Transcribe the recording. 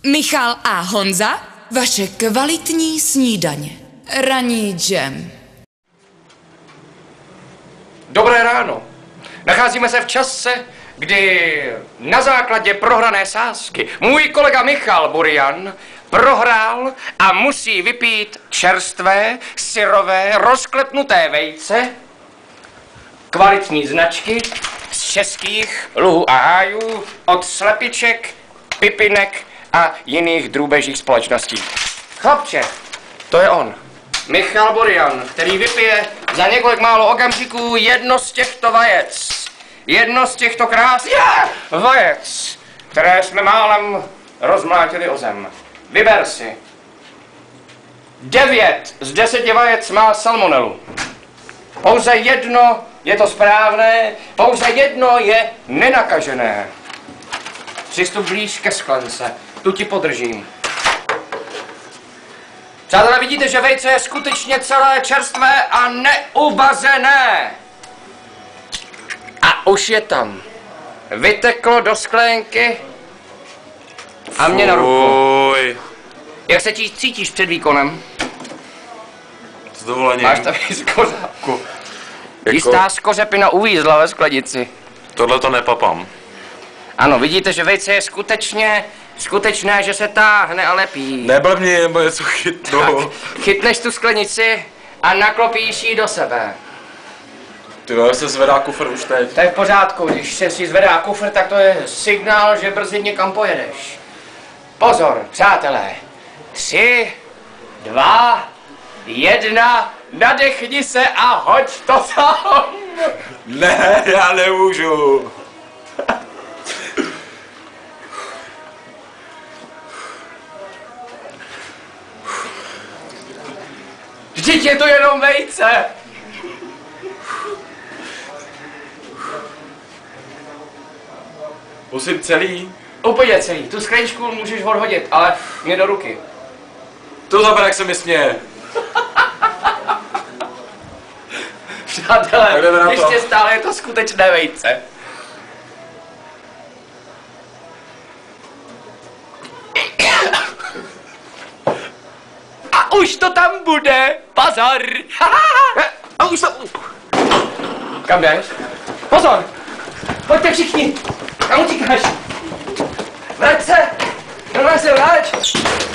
Michal a Honza, vaše kvalitní snídaně. Ranní džem. Dobré ráno. Nacházíme se v čase, kdy na základě prohrané sázky můj kolega Michal Burian prohrál a musí vypít čerstvé, syrové, rozklepnuté vejce kvalitní značky z českých luhů a hájů od slepiček, pipinek a jiných drůbežích společností. Chlapče, to je on. Michal Burian, který vypije za několik málo okamžiků jedno z těchto vajec. Jedno z těchto krásných vajec, které jsme málem rozmlátili o zem. Vyber si. 9 z 10 vajec má salmonelu. Pouze jedno je to správné, pouze jedno je nenakažené. Přistup blíž ke sklence, tu ti podržím. Přátelé, vidíte, že vejce je skutečně celé čerstvé a neuvařené. A už je tam. Vyteklo do sklenky a mě na ruku. Jak se cítíš před výkonem? S dovolením. Máš tam skořápku. Jistá skořepina uvízla ve sklenici. Tohle to nepapám. Ano, vidíte, že vejce je skutečné, že se táhne a lepí. Neblbni, nebo něco chytnu. Chytneš tu sklenici a naklopíš ji do sebe. Ty vole, se zvedá kufr už teď. To je v pořádku, když se si zvedá kufr, tak to je signál, že brzy někam pojedeš. Pozor, přátelé. 3, 2, 1, nadechni se a hoď to tam. Ne, já nemůžu. Vždyť je to jenom vejce. Musím celý. Úplně celý. Tu skleničku můžeš odhodit, ale mě do ruky. To zabere, jak se mi směje. Přátelé, ještě stále je to skutečné vejce. A už to tam bude. Pozor. A už to... Kam jdeš? Pozor. Pojďte všichni. Kam utíkáš? Vrať se. Vrať.